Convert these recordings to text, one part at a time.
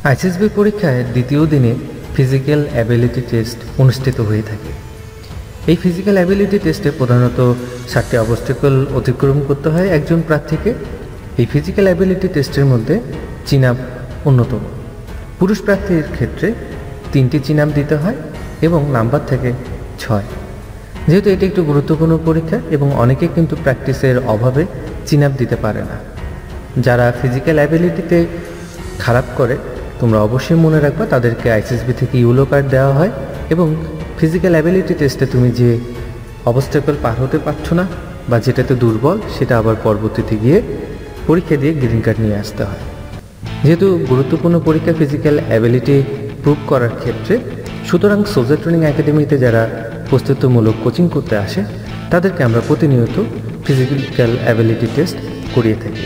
ISSB পরীক্ষায় দ্বিতীয় দিনে ফিজিক্যাল অ্যাবিলিটি টেস্ট অনুষ্ঠিত হয়ে থাকে। এই ফিজিক্যাল অ্যাবিলিটি টেস্টে প্রধানত 7টি অবস্টাকল অতিক্রম করতে হয় একজন প্রার্থীকে। এই ফিজিক্যাল অ্যাবিলিটি টেস্টের মধ্যে চিন আপ অন্যতম। পুরুষ প্রার্থীর ক্ষেত্রে 3টি চিন আপ দিতে হয় এবং নাম্বার থেকে 6। যেহেতু এটি একটি গুরুত্বপূর্ণ পরীক্ষা এবং অনেকে কিন্তু প্র্যাকটিসের অভাবে চিন আপ দিতে পারে না। যারা ফিজিক্যাল অ্যাবিলিটিতে খারাপ করে তোমরা অবশ্যই মনে রাখবা তাদেরকে আইএসএসবি থেকে ইউলো কার্ড দেওয়া হয় এবং ফিজিক্যাল অ্যাবিলিটি টেস্টে তুমি যে অবস্টাকল পার হতে পারছো না বা যেটাতে দুর্বল সেটা আবার পরবর্তীতে গিয়ে পরীক্ষা দিয়ে গ্রিন কার্ড নিয়ে আসতে হয়। যেহেতু গুরুত্বপূর্ণ পরীক্ষা ফিজিক্যাল অ্যাবিলিটি প্রুভ করার ক্ষেত্রে, সুতরাং সোলজার ট্রেনিং একাডেমিতে যারা প্রস্তুতিমূলক কোচিং করতে আসে তাদেরকে আমরা প্রতিনিয়ত ফিজিক্যাল অ্যাবিলিটি টেস্ট করিয়ে থাকি।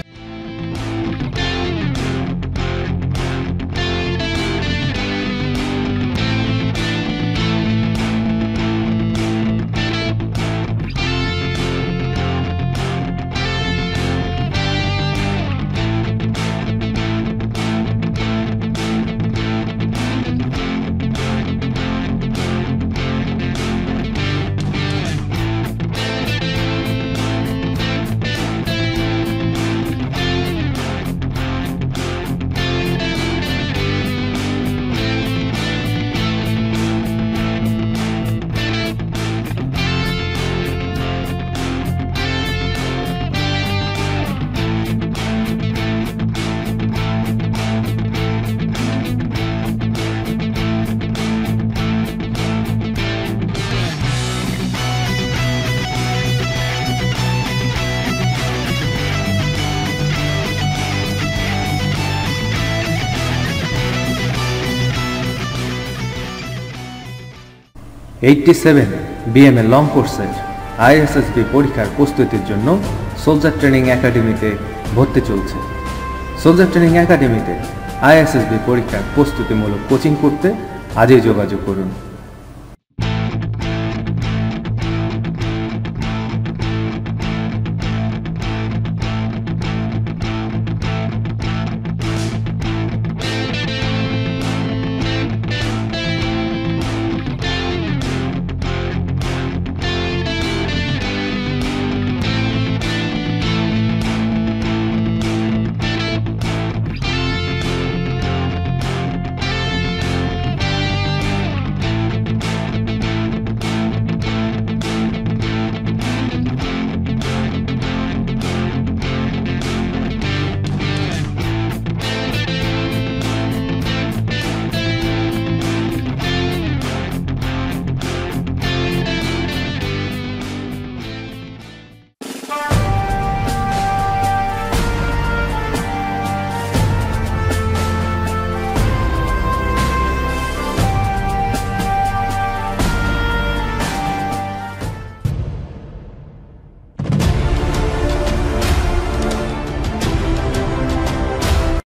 BMA লং কোর্সের ISSB পরীক্ষার প্রস্তুতির জন্য সোলজার ট্রেনিং একাডেমিতে ভর্তি চলছে। সোলজার ট্রেনিং একাডেমিতে ISSB পরীক্ষার প্রস্তুতিমূলক কোচিং করতে আজই যোগাযোগ করুন।